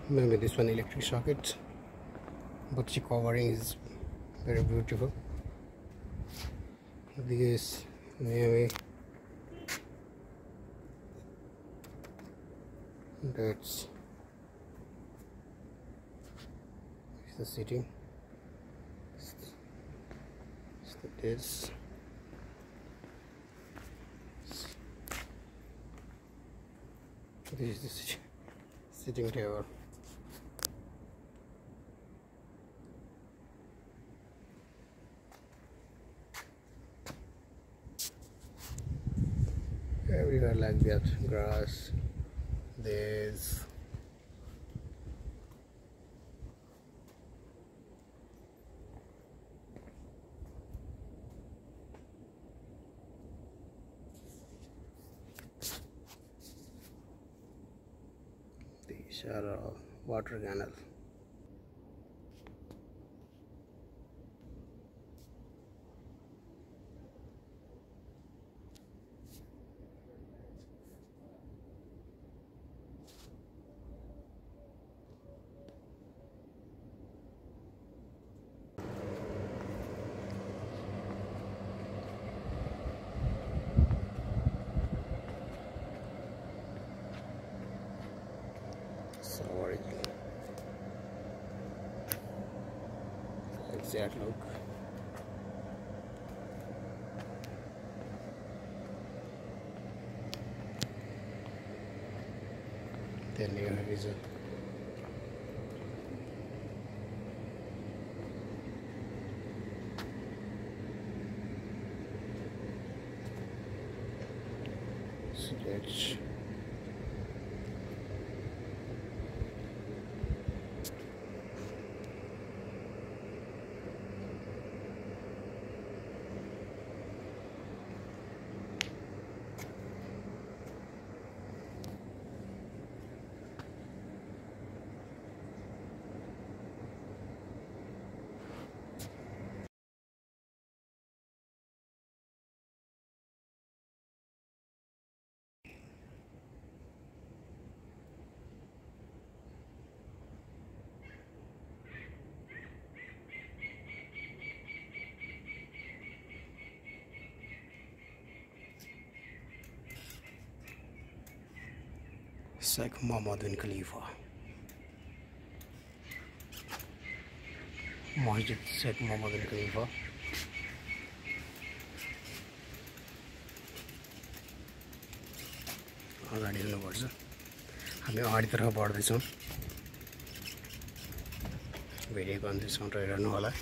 maybe this one electric socket, but the covering is very beautiful. This maybe that's the sitting. This is the sitting table. Everywhere like that, grass. There's these are water canal. Sorry, exact look. Then here is a sketch. Sheikh Mohammed bin Khalifa. Masjid Sheikh Mohammed bin Khalifa. अगाडि हेर्नुपर्छ हामी अगाडितर्फ बढ्दैछौँ video कन्टेन्टमा हेर्नु होला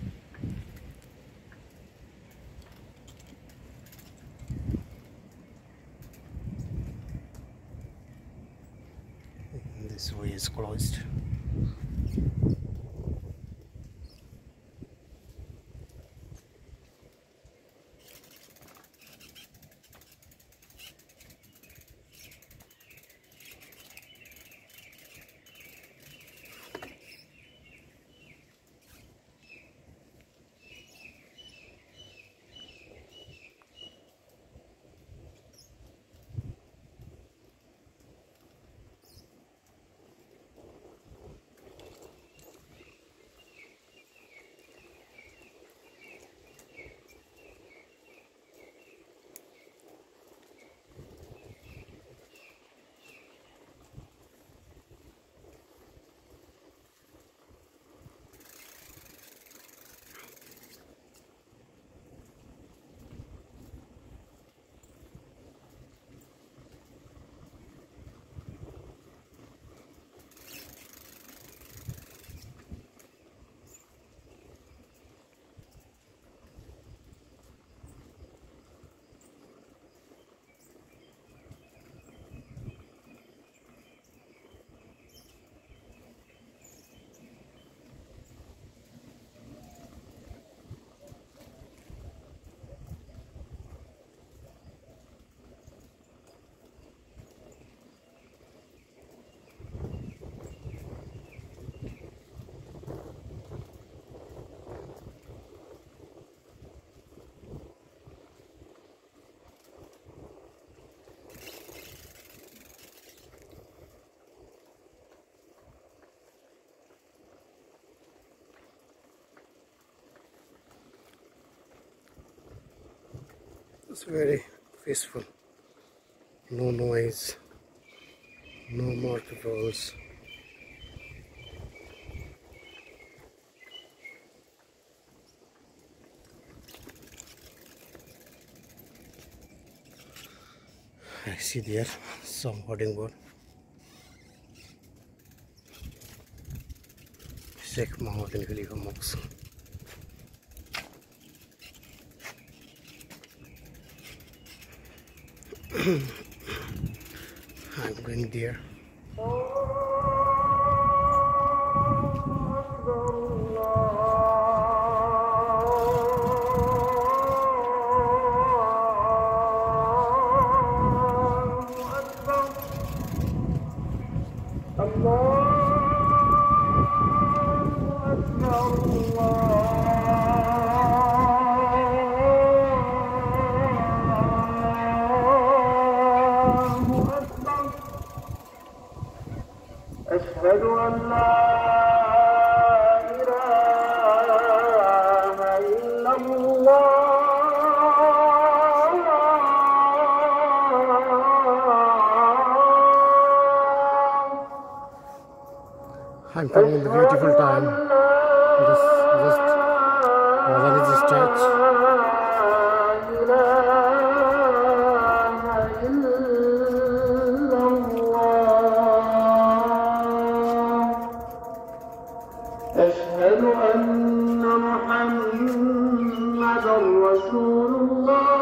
This way is closed. It's very peaceful. No noise, no market rolls. I see there some hoarding board. Sheikh Mohammed bin Khalifa Mosque. I'm going there. أشهد أن لا إله إلا الله I'm coming in the beautiful time. This just Ramadan is stretch. أشهد أن محمدًا رسول الله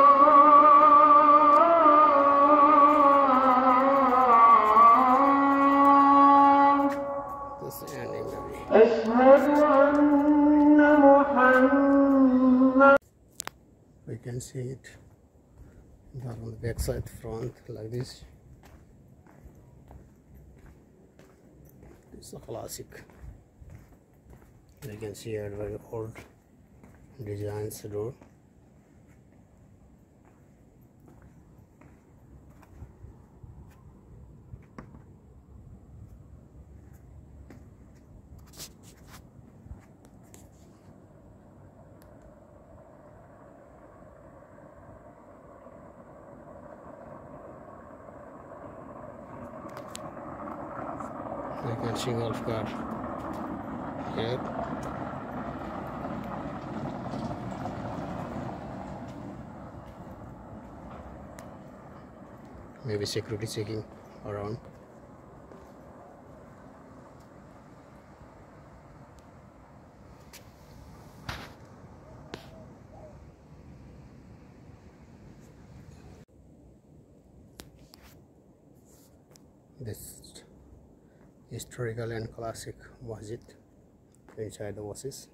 This ending maybe. أشهد أن محمدًا. We can see it on the back side, front like this. It's a classic. You can see a very old designs door. You can see golf cart here. Maybe security checking around. This historical and classic masjid inside the Oasis.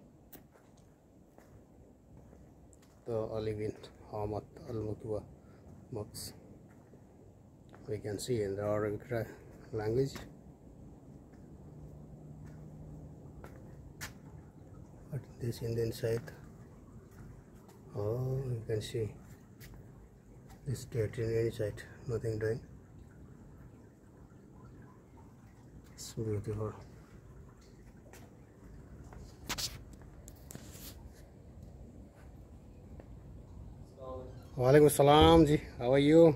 The Alivin Ahmad Al-Mutwa Mosque. We can see in the Arabic language. But this in the inside. Oh, you can see this state in the inside, nothing doing. It's beautiful. Walaikum salam ji, how are you?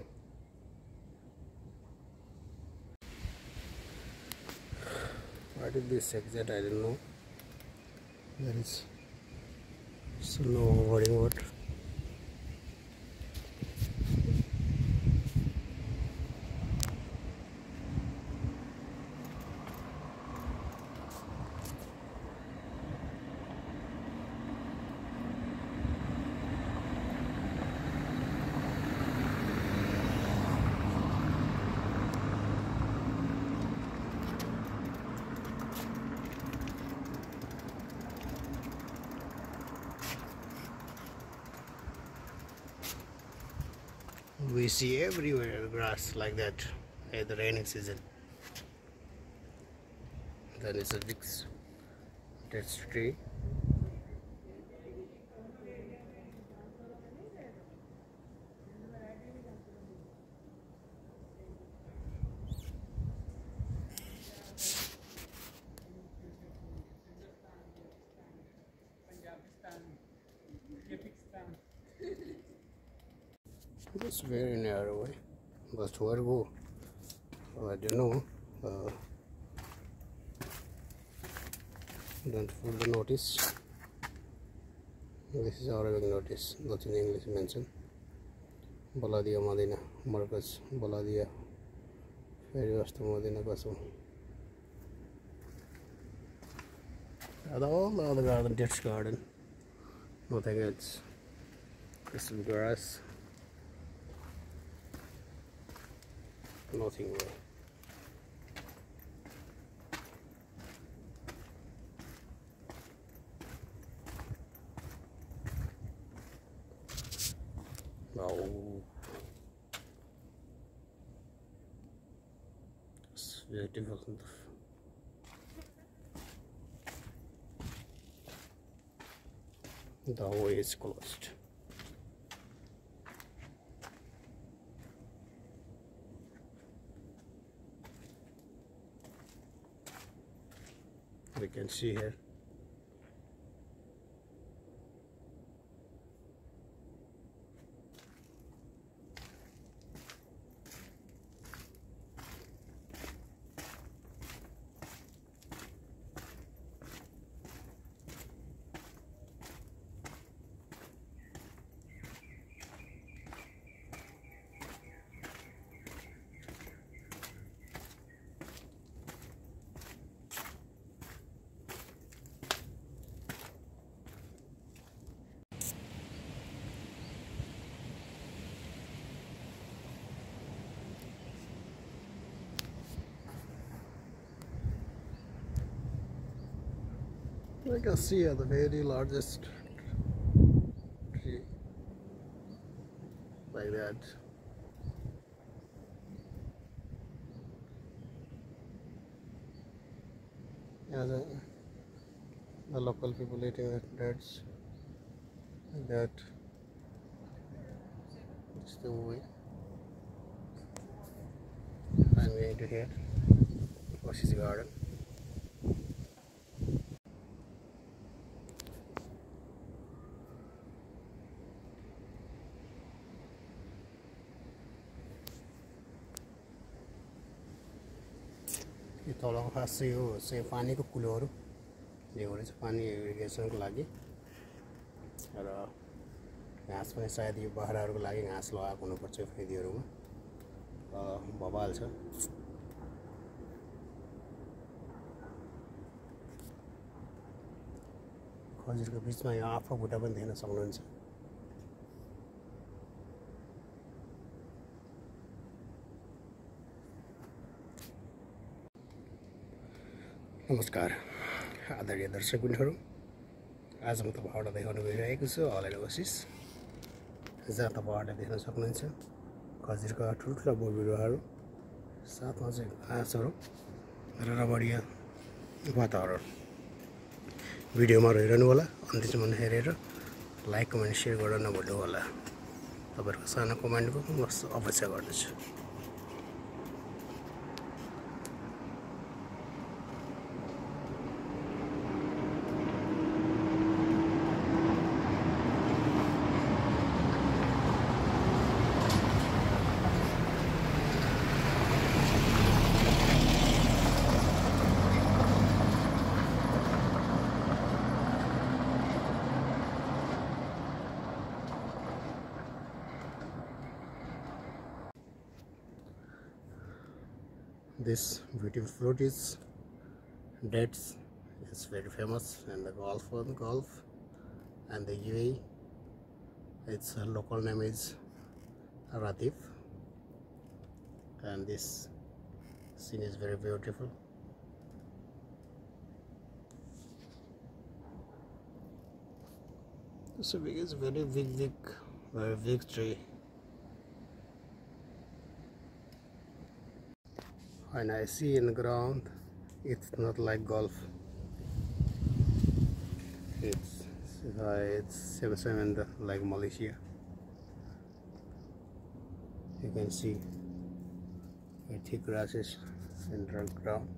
What is this exit? I don't know. There is snow wading water. We see everywhere grass like that at the rainy season. Then it's a big dates tree. It's very narrow way, but where to go? I don't know. Don't put the notice. This is Arabic notice, nothing English mentioned. Baladia Madina, Marcus, Baladia, Ferias to Madina Castle. All the other garden, Dutch garden, nothing else. Crystal grass, nothing more. Oh, it's very difficult. The way is closed. We can see here. I can see the very largest tree like that. Yeah, the local people eating that like that. It's the way I'm going to here. Oasis garden. यो तलको खास चाहिँ यो चाहिँ पानीको कुलोहरू ल्याउने चाहिँ पानी इरिगेसनको लागि र घाँस पनि सायद यो बाख्राहरूको लागि घाँस लगाएको हुनुपर्छ यो फेदीहरूमा भवाल छ खजुरको बिचमा यो आँफा बुट्टा पनि देख्न सक्नुहुन्छ नमस्कार आदरणीय दर्शकबिनहरू आज म तपाईहरुलाई देखाउन गइरहेको छु एन ओएसिस जहाँ तपाईहरुले देख्न सक्नुहुन्छ खजुरका ठुल्ठुला बोट बिरुवाहरू साथमा चाहिँ घाँसहरू र रमणीय वातावरण भिडियोमा रहिरहनु होला अन्त्यसम्म हेरेर लाइक कमेन्ट शेयर गर्न नभुल्नु होला तपाईहरुको सानो कमेन्टको म अपेक्षा गर्दछु This beautiful fruit is dates. It's very famous in the Gulf and the UAE. Its local name is Ratif, and this scene is very beautiful. So big is very big tree. When I see in the ground, it's not like golf. It's same like Malaysia. You can see thick grasses in the ground.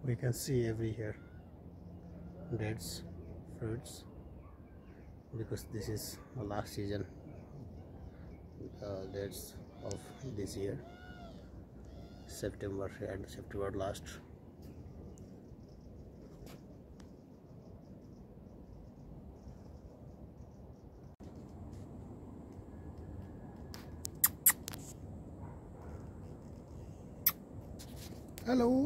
We can see every here dates, fruits, because this is the last season dates of this year, September and September last. Hello.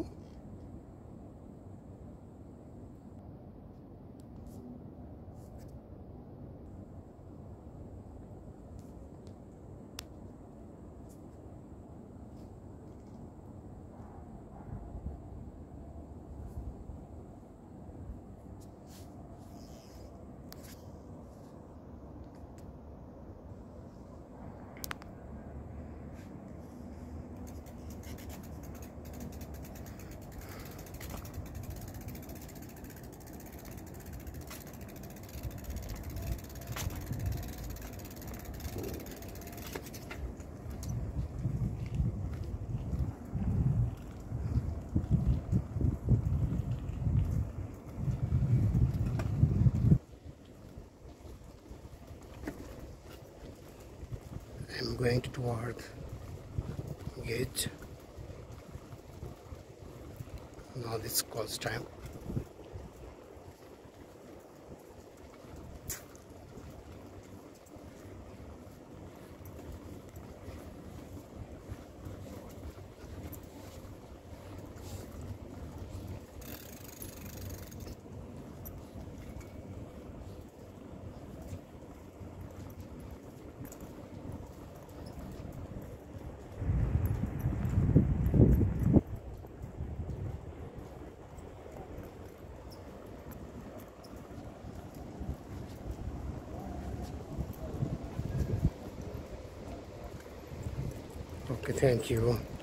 I'm going toward gate. Now this calls time. Okay, thank you.